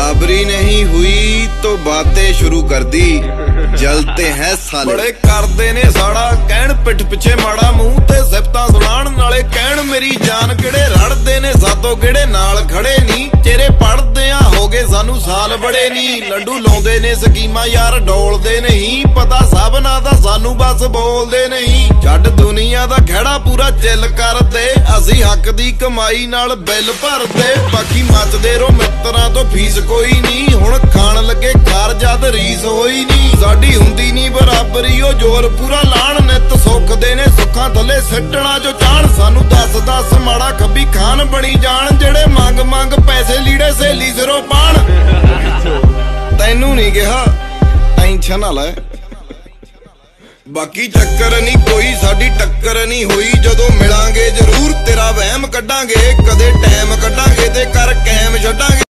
बराबरी नहीं हुई तो बातें शुरू कर दी, जलते हैं साले। बड़े करदे ने साड़ा कहण पिठ पिछे माड़ा, मुंह ते सिफतां सुनाण नाले कहण मेरी जान। किहड़े रड़दे ने सातों किहड़े नाल खड़े नी, चेहरे पढ़दियां हो गए सानू साल बड़े नी। लड्डू लाउंदे ने स्कीमां यार डोलदे नहीं, पता सबना दा सानू बस बोलदे नहीं। छड्ड दुनिया दा खड़ा पूरा चिल करदे, असी हक दी कमाई नाल बिल भरदे। बाकी मचदे रो मित्रां तो फीस कोई नी, हुण खाण लगे खार जद रीस होई नी। साडी हुंदी नी बराबरी ओ जोर पूरा लाण, नित सुख दे ने सुखां थले सिੱਟਣਾ जो चाण। सानू दस दस माड़ा खब्बी खान बनी जाण, जेड़े मंग मंग पैसे लीड़े सहेली सिरों पाण। तैनू नहीं कहा टेंशन ना ले, बाकी चक्कर नहीं कोई साडी टक्कर नहीं हुई। जदों मिलांगे जरूर तेरा वहम कड्डांगे, कदे टाइम कड्डांगे ते कर कैम छड्डांगे।